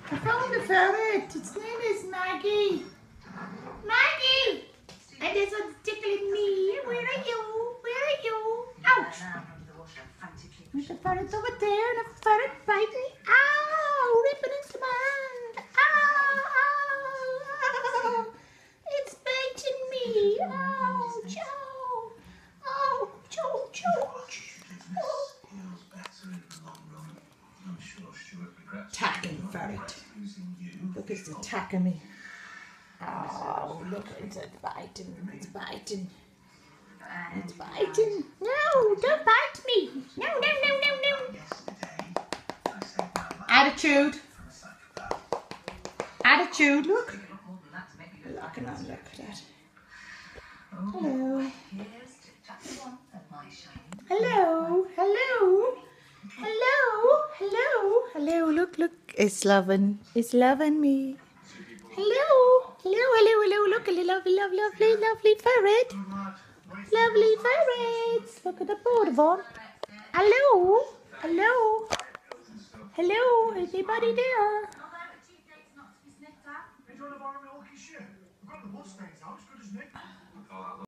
I found a ferret. Its name is Maggie. Maggie! And this one's tickling me. Where are you? Where are you? Ouch! There's a ferret over there and a ferret bite me. Ow! Ripping into my hand. Ow! It's biting me. Ouch! Ow! Ouch! Ouch! Ouch! Attacking ferret. Look, it's attacking me. Oh, look, it's biting. It's biting. It's biting. No, don't bite me. No, no, no, no, no. Attitude. Attitude, look. Look at that. Hello. Hello. Hello. Hello. Hello. Hello. Look. It's loving me. Hello. Hello. Look at the lovely ferret. Lovely ferrets. Look at the board of them. Hello. Hello. Hello. Anybody there?